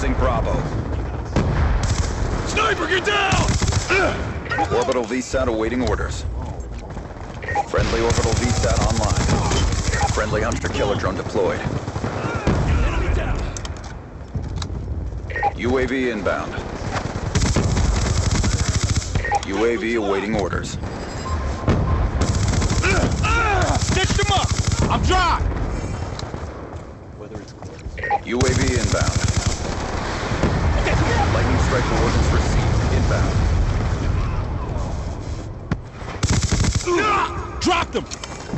Losing Bravo. Sniper, get down! Orbital VSAT awaiting orders. Friendly orbital VSAT online. Friendly hunter-killer drone deployed. Enemy down! UAV inbound. UAV awaiting orders. Stitched him up! I'm dry! UAV inbound. Lightning strike coordinates received. Inbound. Dropped him!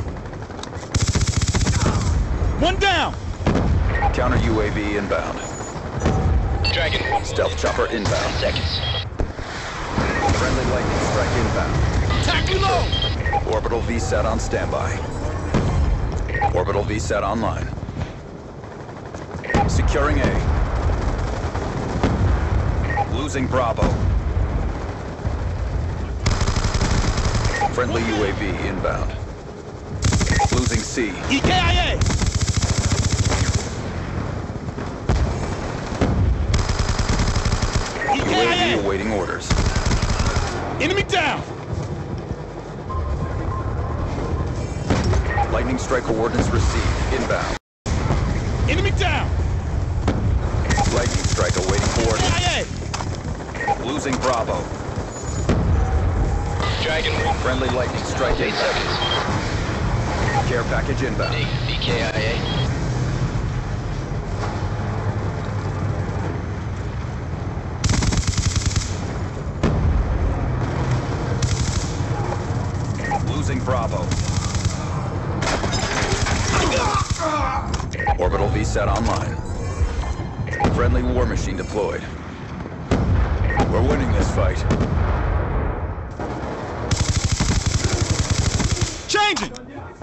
One down! Counter UAV inbound. Dragon. Stealth chopper inbound. 10 seconds. Friendly lightning strike inbound. Attack below! Orbital VSAT on standby. Orbital VSAT online. Securing A. Losing Bravo. Friendly UAV inbound. Losing C. EKIA! UAV awaiting orders. Enemy down! Lightning strike coordinates received. Inbound. Enemy down! Lightning strike awaiting coordinates. EKIA! Losing Bravo. Dragon. Friendly lightning strike 8 inbound. seconds. Care package inbound. EKIA. Losing Bravo. Orbital VSAT online. Friendly war machine deployed. We're winning this fight. Changing!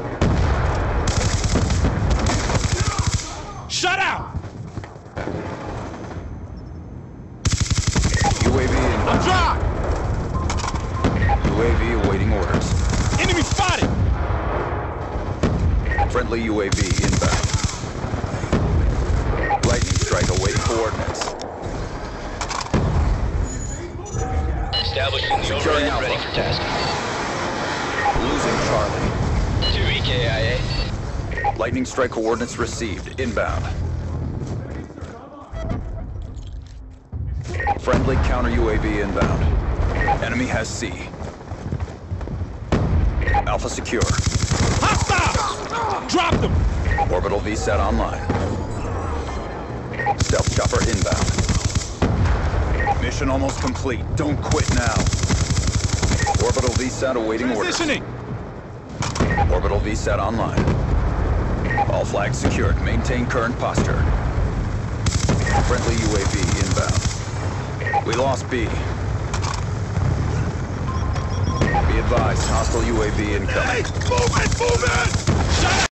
Shut out! UAV I'm inbound. dry! UAV awaiting orders. Enemy spotted! Friendly UAV inbound. Lightning strike awaiting coordinates. Establishing the Securing overhead, Alpha. ready for tasking. Losing Charlie. 2 EKIA. Lightning strike coordinates received. Inbound. Friendly counter UAV inbound. Enemy has C. Alpha secure. Hostile! Dropped him! Orbital VSAT online. Stealth chopper inbound. Mission almost complete. Don't quit now. Orbital VSAT awaiting orders. Transitioning! Orbital VSAT online. All flags secured. Maintain current posture. Friendly UAV inbound. We lost B. Be advised, hostile UAV incoming. Hey, move it! Move it! Shut